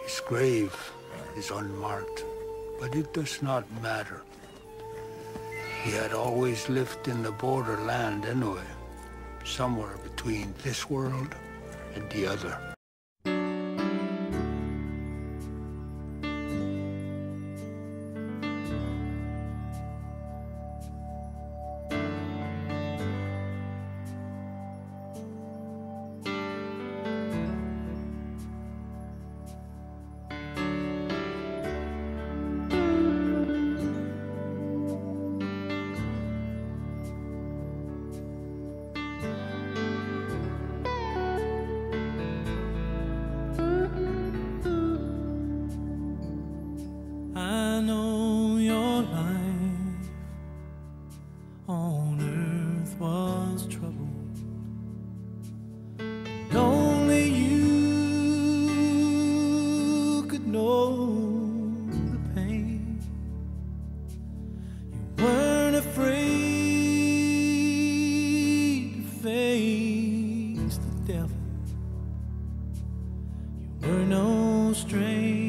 His grave is unmarked, but it does not matter. He had always lived in the borderland anyway, somewhere between this world and the other. I know your life on earth was troubled, and only you could know the pain. You weren't afraid to face the devil. You were no stranger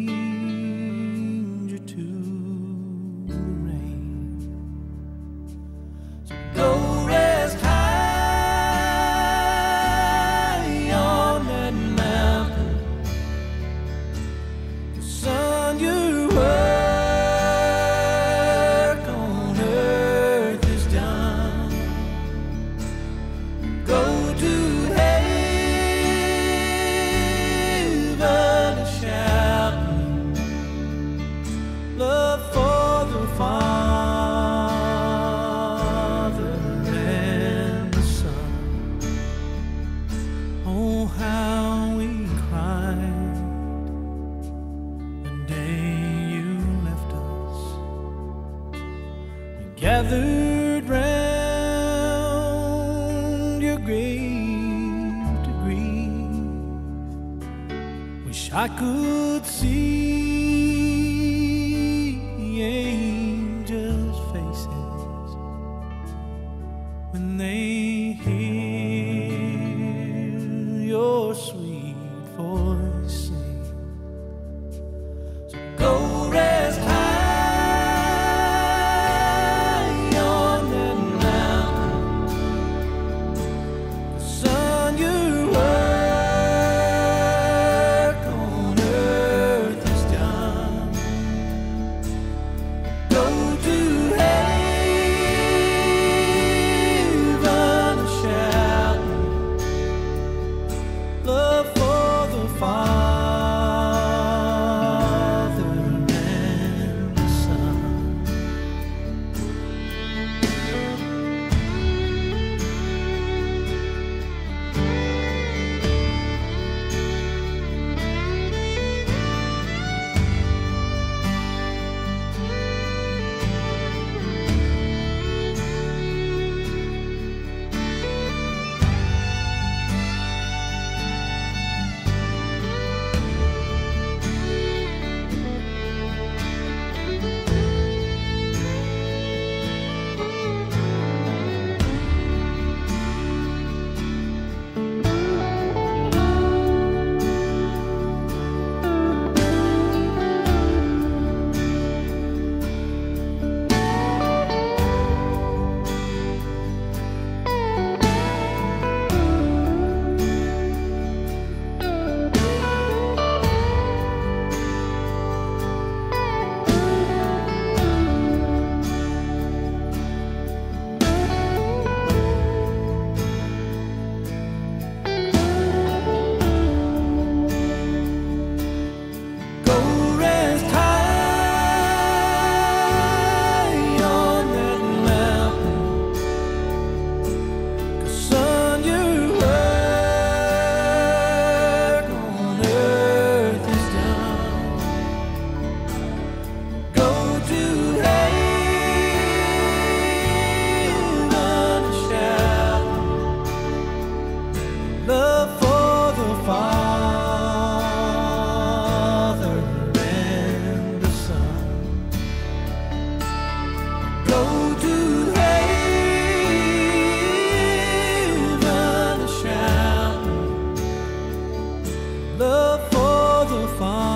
gathered round your grave to grieve. Wish I could see the angels' faces when they hear your sweet voice sing. So go rest high your work on earth is done. far